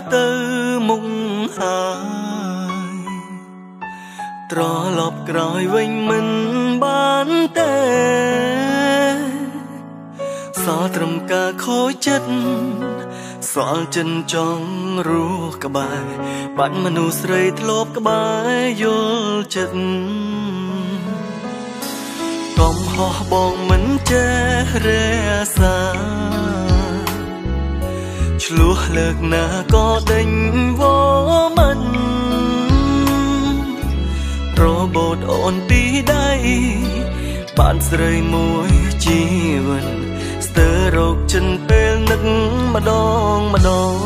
ទៅមុខហើយត្រឡប់ក្រោយវិញមិនបានទេសល់ត្រឹមការខូចចិត្តសល់ចិនចង់រស់ក្បែរបាត់មនុស្សស្រីធ្លាប់ក្បែរយល់ចិត្តកុំហោះបងមិនចេះរសាឆ្លោះលើកណាក៏ដេញវមិនរបូតអូនពីដៃបានស្រីមួយជីវិតស្ទើររកចិនពេលនឹកម្ដងម្ដង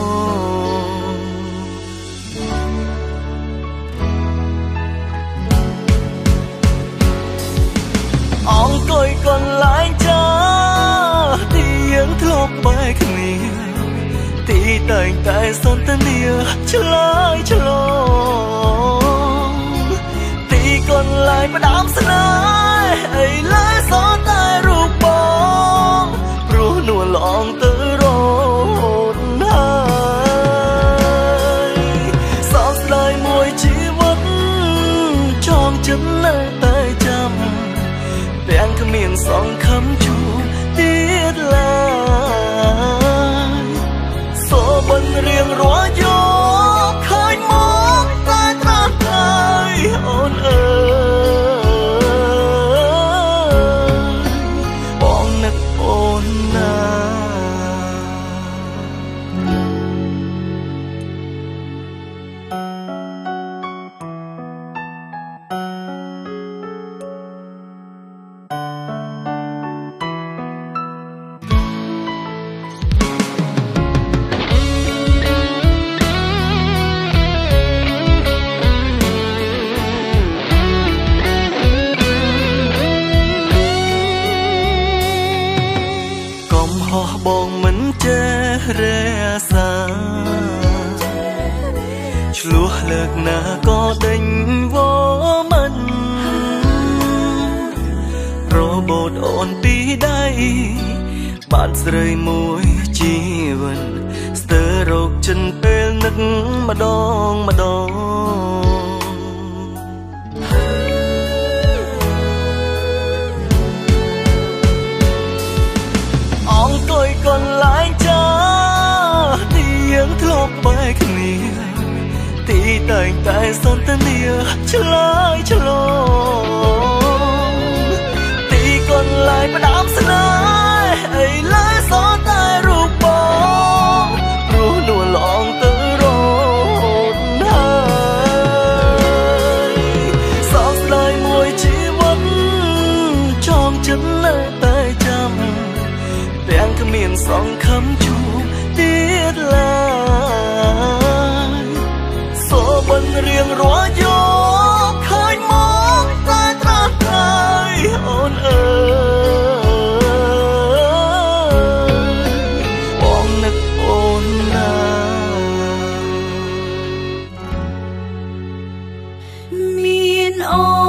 អង្គុយកន្លែងចាទីយើងធ្លាប់បែកគ្នាទីតែងតែសន្ទនាឆ្លើយឆ្លងទីកន្លែងផ្ដាំស្នេហ៍ឥឡូវសោះតែរូបបងព្រោះនួនឡងទៅរហូតហើយសោកស្ដាយមួយជីវិតចងចិត្តនៅតែចាំទាំងគ្មានសង្ឃឹមជួបទៀតឡើយសូបិនរៀងរាល់យកឃើញមកតែត្រាស់ហើយអូនអើយបងនឹកអូនណាបងមិនចេះរសាឆ្លោះលើកណាក៏ដេញវមិនរបូតអូនពីដៃបានស្រីមួយជីវិតស្ទើររកចិនពេលនឹកម្ដងម្ដងអង្គុយកន្លែងចាទីយើងធ្លាប់បែកគ្នាទីតែងតែសន្ទនាឆ្លើយឆ្លងទីកន្លែងផ្ដាំស្នេហ៍ឥឡូវសោះតែរូបបងព្រោះនួនឡងទៅរហូតហើយសោកស្ដាយមួយជីវិតចងចិត្តនៅតែចាំទាំងគ្មានសង្ឃឹមជួបទៀតឡើយសូបិនរៀងរាល់យកឃើញមកតែត្រាស់ហើយអូនអើយបងនឹកអូនណាមានអូ